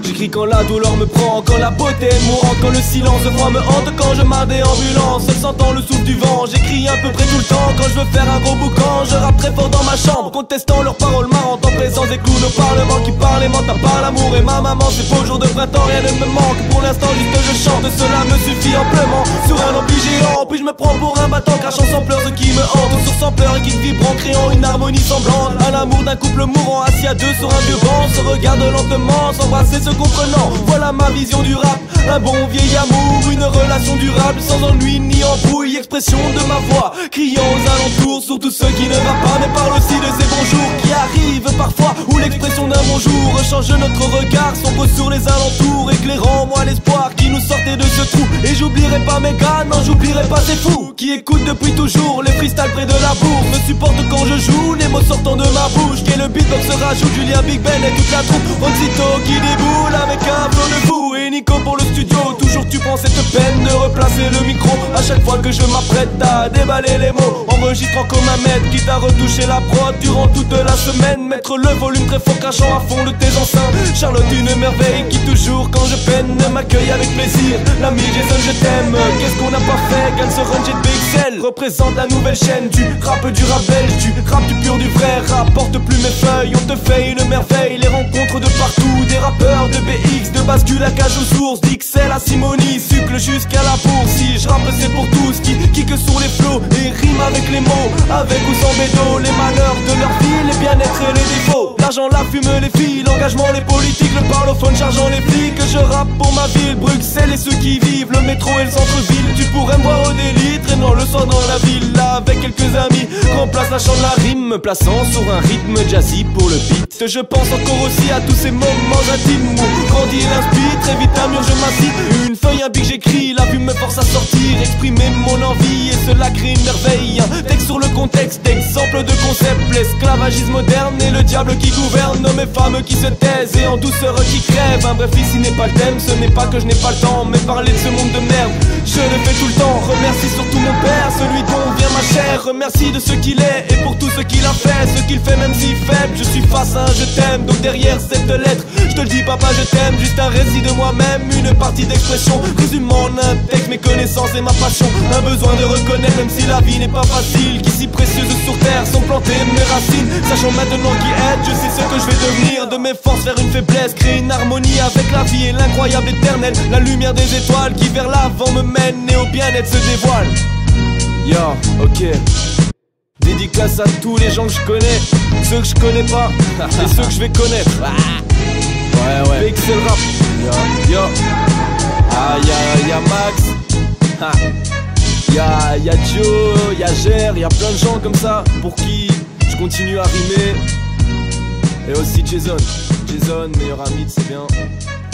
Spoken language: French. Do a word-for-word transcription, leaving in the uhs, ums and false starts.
J'écris quand la douleur me prend, quand la beauté est mourante, quand le silence de froid me hante, quand je m'indéambulance, sentant le souffle du vent. J'écris à peu près tout le temps, quand je veux faire un gros boucan. Je rappe très fort dans ma chambre, contestant leurs paroles marrantes, en présence des clowns au parlement qui parlent et mentent à part l'amour et ma maman. Ces beaux jours de printemps, rien ne me manque, pour l'instant juste je chante, cela me suffit amplement. Sur un ampli géant, puis je me prends pour un battant, crachant sans pleurs ce qui me hante, sur sans pleurs et qui vibre en créant une harmonie semblante à l'amour d'un couple mourant, assis à deux sur un vieux banc, se regarde lentement, s'embrasser se comprenant. Voilà ma vision du rap, un bon vieil amour, une relation durable sans ennui ni embrouille. Expression de ma voix, criant aux alentours sur tous ceux qui ne va pas, mais parle aussi de ces bons jours qui arrivent parfois, où l'expression d'un bonjour change notre regard sombre sur les alentours, éclairant moi l'espoir qui nous sortait de ce trou. Et j'oublierai pas mes gars, non j'oublierai pas ces fous qui écoutent depuis toujours les freestyles près de la bourre, me supportent quand je joue, les mots sortant de ma bouche. Qu'est le beatbox rajoute Julien, Big Ben et toute la troupe, Roxito qui déboule avec un flot de fou. Et Nico pour le studio, toujours tu prends cette peine de replacer le micro à chaque fois que je m'apprête à déballer les mots, enregistrant comme un maître qui t'a retouché la prod durant toute la semaine. Mettre le volume très fort, crachant à fond de tes enceintes. Charlotte une merveille qui toujours quand je peine m'accueille avec plaisir. L'ami Jason je t'aime, qu'est-ce qu'on n'a pas fait? Gagne ce run G de B X L représente la nouvelle chaîne du rap, du rap belge, du rap du pur, du vrai rap. Porte plus mes feuilles, on te fait une merveille. Les rencontres de partout, des rappeurs de B X, de bascule à cage aux sources, d'X L à Simonie, sucle jusqu'à la bourse. Si je rappe c'est pour tous qui kick sur les flots et rime avec les mots, avec ou sans bédo, les malheurs de leur vie, les bien-être et les défauts. L'argent, la fume, les filles, l'engagement, les politiques, le parlophone chargeant les flics. Je rappe pour ma ville, Bruxelles et ceux qui vivent le métro et le centre-ville. Tu pourrais me voir au délit, traînant le soir dans la ville, là avec quelques amis. Remplace la chante, la rime, me plaçant sur un rythme jazzy pour le beat. Je pense encore aussi à tous ces moments intimes où grandit l'inspire, très vite un mur je m'assis. Une feuille, un bic j'écris, la vue me force à sortir, exprimer mon envie et cela crée une merveille. Un texte sur le contexte, exemple de concept, l'esclavagisme moderne et le diable qui gouverne. Hommes et femmes qui se taisent et en douceur qui crèvent. Un bref ici n'est pas le thème, ce n'est pas que je n'ai pas le temps, mais parler de ce monde de merde, je le fais tout le temps. Remercie surtout mon père, celui dont vient ma chair. Remercie de ce qu'il est et pour tout ce qu'il a fait, ce qu'il fait même si faible. Je suis face à un je t'aime, donc derrière cette lettre, je te le dis papa je t'aime, juste un récit de moi-même, une partie d'expression, résumant en un texte mes connaissances et ma passion. Un besoin de reconnaître même si la vie n'est pas facile, qu'ici précieuse sur terre sont plantées mes racines. Sachant maintenant qui être, je sais ce que je vais devenir, de mes forces vers une faiblesse, créer une harmonie avec la vie et l'incroyable éternel. La lumière des étoiles qui vers l'avant me mène et au bien-être se dévoile. Yo, ok. Dédicace à tous les gens que je connais, ceux que je connais pas et ceux que je vais connaître. Ouais ouais, B X L rap. Yo, yo. Ah y'a, y'a Max, ha. Y'a, y'a Joe, y'a Ger, y'a plein de gens comme ça pour qui je continue à rimer. Et aussi Jason, Jason, meilleur ami, c'est bien.